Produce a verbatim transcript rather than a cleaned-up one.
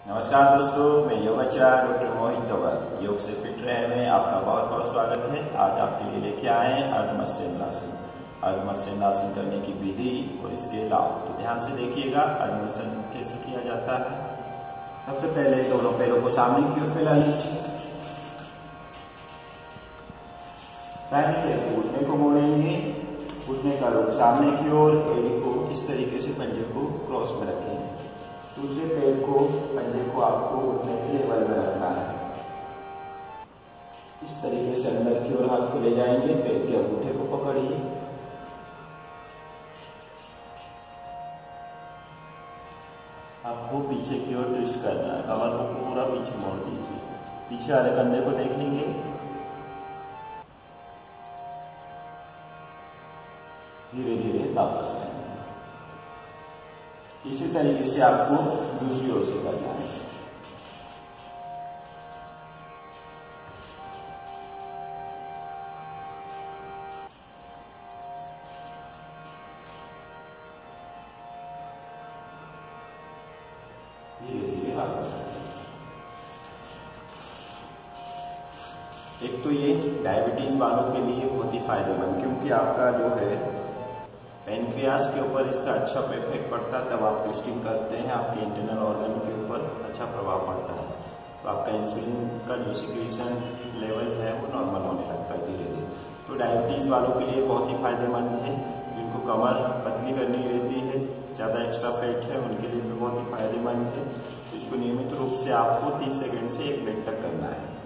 नमस्कार दोस्तों, मैं योगाचार्य डॉक्टर मोहित तोमर। योग से फिट रहे में आपका बहुत बहुत स्वागत है। आज आपके लिए लेके आए हैं अर्धमत्स्येन्द्रासन। अर्धमत्स्येन्द्रासन करने की विधि और इसके लाभ, तो ध्यान से देखिएगा। अर्धमत्स्येन्द्रासन कैसे किया जाता है। सबसे पहले दोनों पैरों को सामने की ओर फैला लीजिए। पहले घुटने को मोड़ेंगे, घुटने का रुख सामने की ओर, एड़ी को इस तरीके से पंजे को क्रॉस में रखेंगे। दूसरे पैर को, पंजे को आपको घुटने के लेवल में रखना है। इस तरीके से अंदर की ओर हाथ को ले जाएंगे, पैर के अंगूठे को पकड़िए। आपको पीछे की ओर ट्विस्ट करना है, कमर को पूरा पीछे मोड़ दीजिए। पीछे वाले कंधे को देखेंगे, धीरे धीरे वापस आएंगे। इसी तरीके से आपको दूसरी ओर से करना है। धीरे धीरे वापस आएंगे। एक तो ये डायबिटीज वालों के लिए बहुत ही फायदेमंद, क्योंकि आपका जो है पेनक्रियास के ऊपर इसका अच्छा इफेक्ट पड़ता है। तब आप ट्विस्टिंग करते हैं, आपके इंटरनल ऑर्गन के ऊपर अच्छा प्रभाव पड़ता है। तो आपका इंसुलिन का जो सिक्रीशन लेवल है वो नॉर्मल होने लगता है धीरे धीरे। तो डायबिटीज़ वालों के लिए बहुत ही फायदेमंद है। जिनको कमर पतली करनी रहती है, ज़्यादा एक्स्ट्रा फैट है, उनके लिए भी बहुत ही फायदेमंद है। तो इसको नियमित रूप से आपको तीस सेकेंड से एक मिनट तक करना है।